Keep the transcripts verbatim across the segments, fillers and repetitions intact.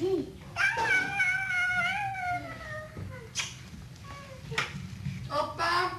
Opa!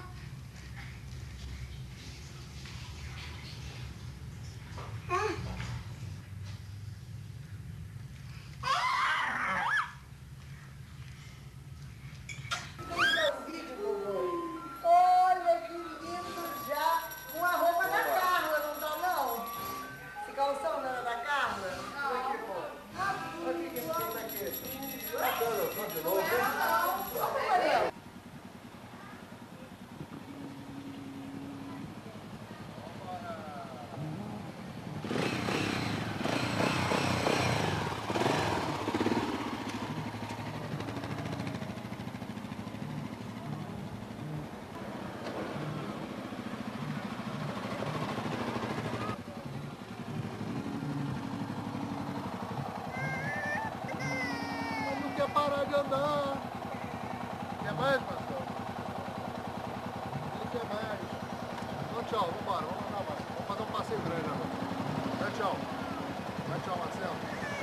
Parar de andar. Quer mais, Marcelo? Ele quer mais. Então tchau, vambora, vamos andar mais. Vamos fazer um passeio grande agora. Dá tchau. Dá tchau, Marcelo.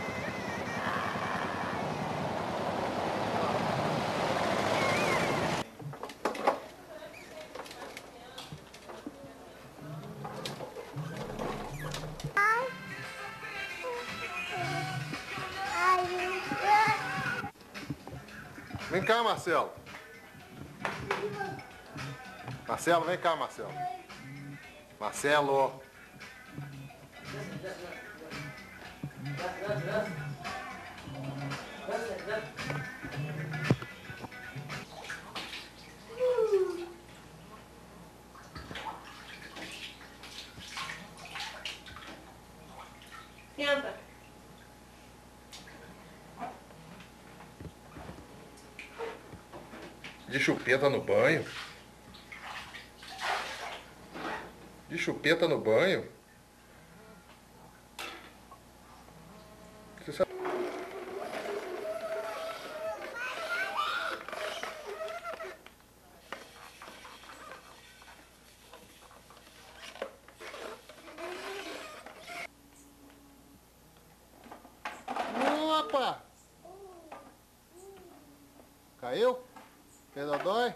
Vem cá, Marcelo. Marcelo, vem cá, Marcelo. Marcelo. Senta. De chupeta no banho? De chupeta no banho? Você sabe... Opa! Caiu? Fez dodói?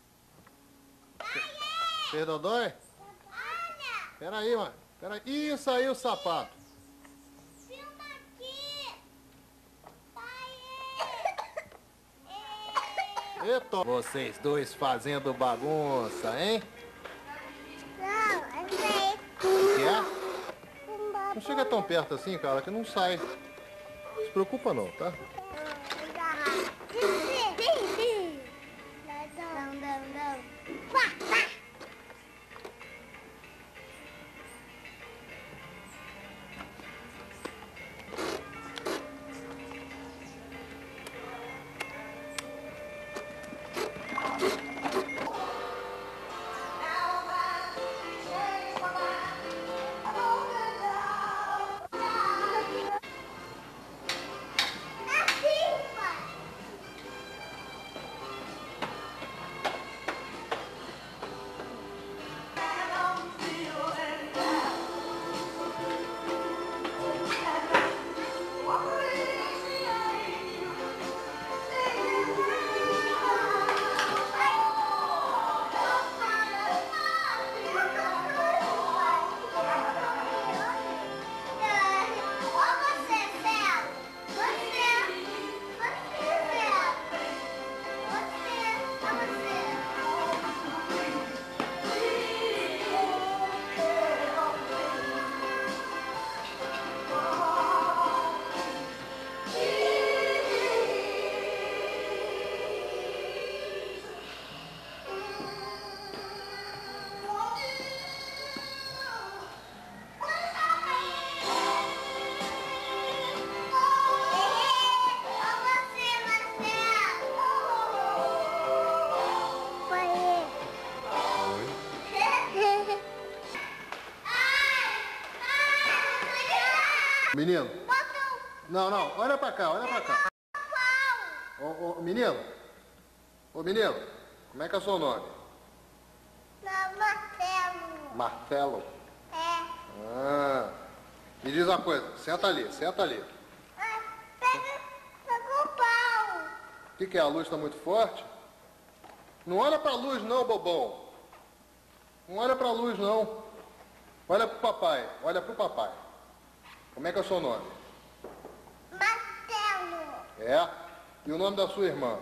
Fez dodói? Pera aí, mano. Pera aí. Ih, saiu o sapato. Filma aqui. Eita. Vocês dois fazendo bagunça, hein? Não, é feio. O que é? Não chega tão perto assim, cara, que não sai. Não se preocupa não, tá? Não, não, não. Vá, vá. Menino. Não, não, olha pra cá, olha pra cá. Ô, ô, menino. Ô, menino, como é que é o seu nome? Não, Marcelo. Marcelo. É. Ah. Me diz uma coisa, senta ali, senta ali. Ah, pega, que, que é? A luz está muito forte? Não olha para a luz não, bobão. Não olha para a luz não. Olha para o papai. Olha para o papai. Como é que é o seu nome? Marcelo. É? E o nome da sua irmã?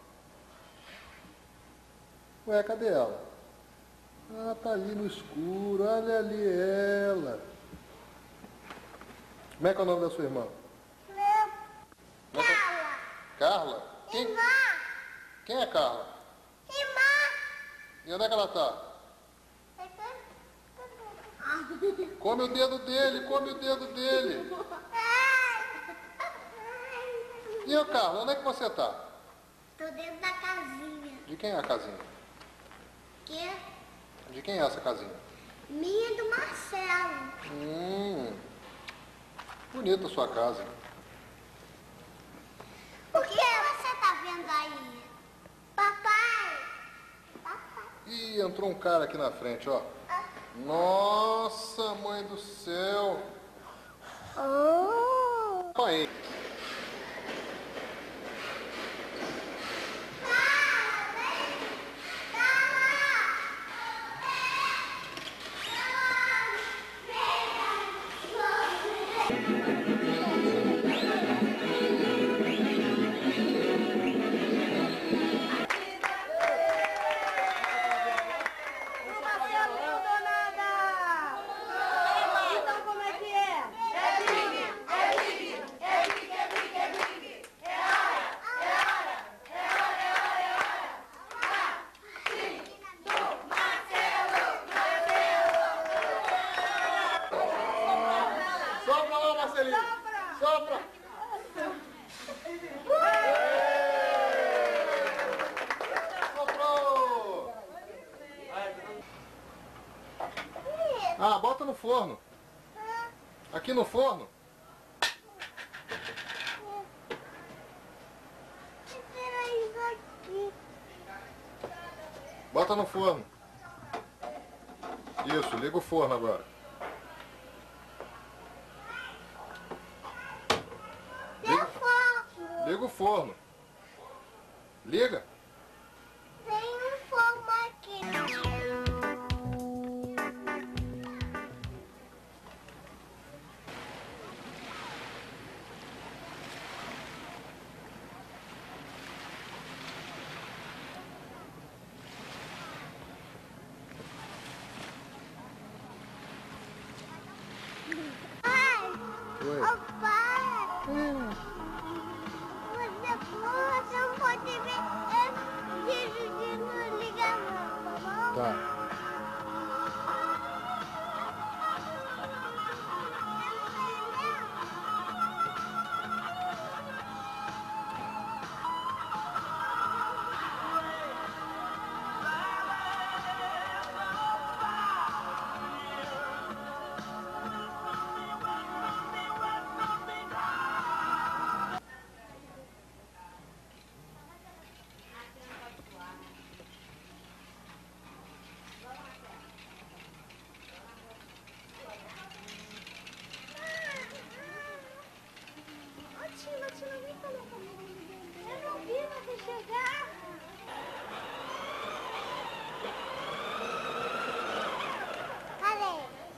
Ué, cadê ela? Ah, tá ali no escuro. Olha ali ela. Como é que é o nome da sua irmã? Meu. Como é que é? Carla. Carla? Quem, Irmã. quem é Carla? Irmã. E onde é que ela tá? Come o dedo dele, come o dedo dele. E ô Carla, onde é que você tá? Tô dentro da casinha. De quem é a casinha? Que? De quem é essa casinha? Minha e do Marcelo. Hum, bonita a sua casa. O que você tá vendo aí? Papai. Papai. Ih, entrou um cara aqui na frente, ó. Nossa, mãe do céu. Oh. Pai. Sopra lá, Marcelinho. Sopra. Soprou. Ah, bota no forno. Aqui no forno. Bota no forno. Isso, liga o forno agora. Liga, liga o forno. Liga. Tem um fogo aqui. Pai, Oi. ô pai, você, você não pode ver esse vídeo de não ligar não, tá bom? Tá. Ô Tina, Tina, vem falar comigo. Eu não vi você chegar. Cadê?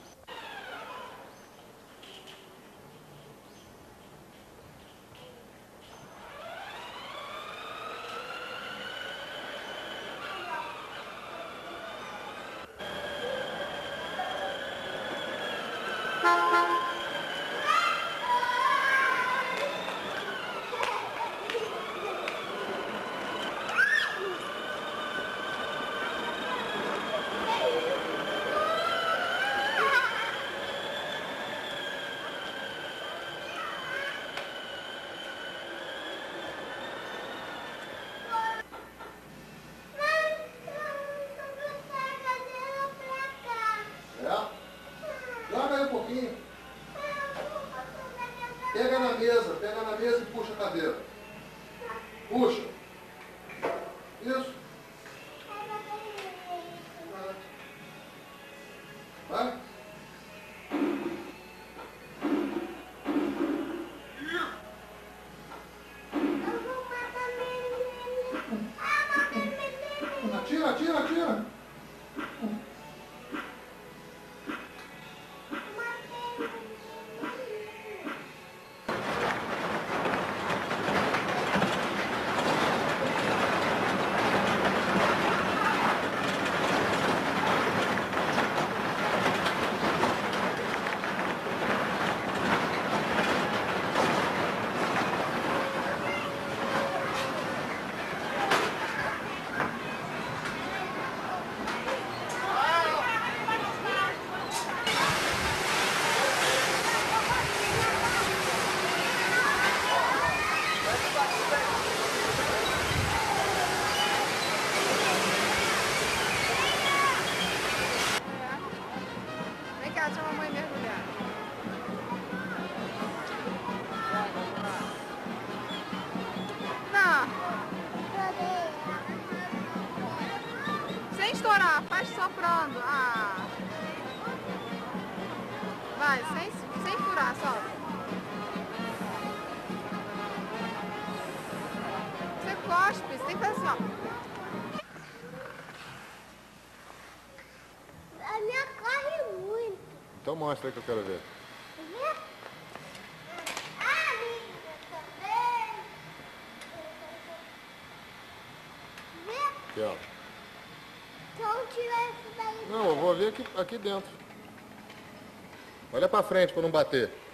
É? Joga aí um pouquinho. Pega na mesa, pega na mesa e puxa a cadeira. Puxa. Isso. Vai. Eu vou matar menino. furar, faz soprando. Ah. Vai, sem, sem furar, solta. Você cospe, você tem que fazer assim, ó. A minha corre muito. Então mostra aí que eu quero ver. Vê? Ah, amiga, também. Vê? Aqui, ó. Então tira isso daí. Não, eu vou ver aqui, aqui dentro. Olha pra frente pra não bater.